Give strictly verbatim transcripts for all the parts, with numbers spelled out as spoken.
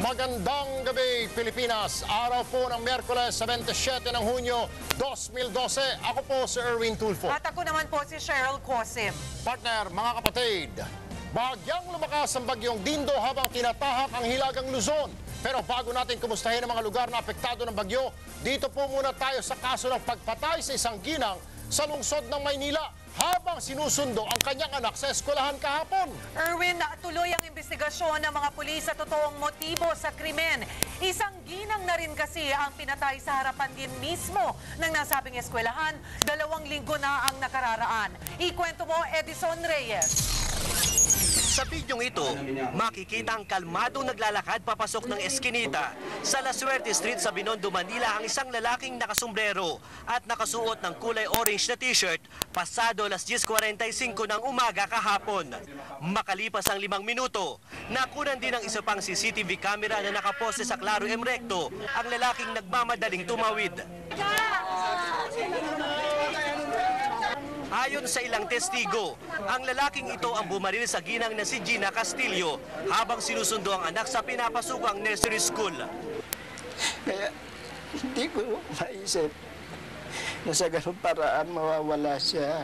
Magandang gabi, Pilipinas. Araw po ng Miyerkules, twenty-seven ng Hunyo, two mil twelve. Ako po si Erwin Tulfo. At ako naman po si Cheryl Cosim. Partner, mga kapatid, bagyang lumakas ang bagyong Dindo habang tinatahak ang Hilagang Luzon. Pero bago natin kumustahin ang mga lugar na apektado ng bagyo, dito po muna tayo sa kaso ng pagpatay sa isang ginang sa lungsod ng Maynila habang sinusundo ang kanyang anak sa eskwelahan kahapon. Erwin, tuloy ang investigasyon ng mga pulis sa totoong motibo sa krimen. Isang ginang na rin kasi ang pinatay sa harapan din mismo ng nasabing eskwelahan. Dalawang linggo na ang nakararaan. Ikwento mo, Edison Reyes. Sa bidyong ito, makikita ang kalmadong naglalakad papasok ng eskinita. Sa La Suerte Street sa Binondo, Manila, ang isang lalaking nakasombrero at nakasuot ng kulay orange na t-shirt pasado alas diyes kuwarenta y singko ng umaga kahapon. Makalipas ang limang minuto, nakunan din ang isa pang C C T V camera na nakaposte sa Claro M Recto ang lalaking nagmamadaling tumawid. Ayon sa ilang testigo, ang lalaking ito ang bumaril sa ginang na si Gina Castillo habang sinusundo ang anak sa pinapasukang nursery school. Kaya hindi ko maisip na sa ganung paraan mawawala siya.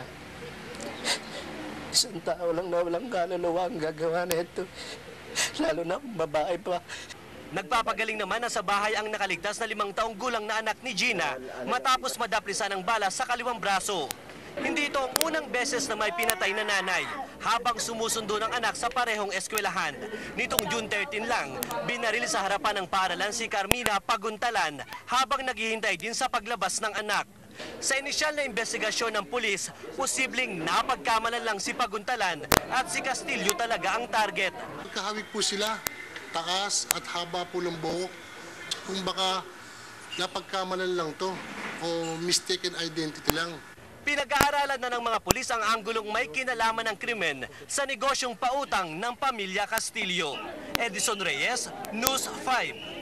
Isang tao lang na walang kaluluwa ang gagawa na ito, lalo na kung babae pa. Nagpapagaling naman na sa bahay ang nakaligtas na limang taong gulang na anak ni Gina matapos madaplisan ng bala sa kaliwang braso. Hindi ito ang unang beses na may pinatay na nanay habang sumusundo ng anak sa parehong eskwelahan. Nitong June thirteen lang, binaril sa harapan ng paaralan si Carmina Paguntalan habang naghihintay din sa paglabas ng anak. Sa inisyal na investigasyon ng pulis, posibleng napagkamalan lang si Paguntalan at si Castillo talaga ang target. Kahawig po sila, takas at haba po ng buhok. Kung baka napagkamalan lang to o mistaken identity lang. Pinag-aaralan na ng mga pulis ang anggulong may kinalaman ng krimen sa negosyong pautang ng pamilya Castillo. Edison Reyes, News five.